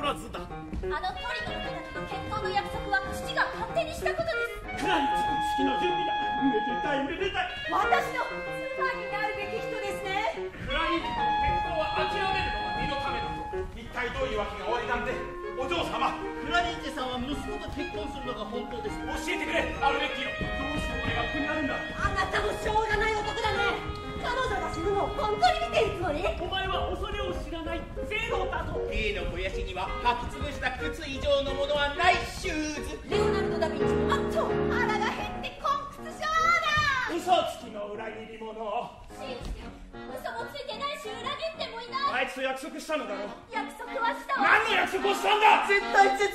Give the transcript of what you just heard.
はずだ。 あのトリノの方との結婚の約束は父が勝手にしたことです。 クラリッチの式の準備だ。めでたいめでたい。 私の妻になるべき人ですね。 クラリッチとの結婚は諦めるのが身のためだと。一体どういうわけがおありなんで。お嬢様、 クラリッチさんは息子と結婚するのが本当です。 教えてくれ、アルベッキーノ。どうして俺がここにあるんだ。 あなたもしょうがない男だね。彼女が死ぬのを本当に見ているつもり？ お前は恐れを知らないゼロだと。 A の肥やしには履き潰した靴以上のものはないシューズ。 レオナルド・ダ・ヴィンチもマッチョ腹が減って困屈症だ。 嘘つきの裏切り者。 信じて嘘もついてないし裏切ってもいない。 あいつと約束したのだろう。 約束はしたわ。 何の約束をしたんだ。 絶対絶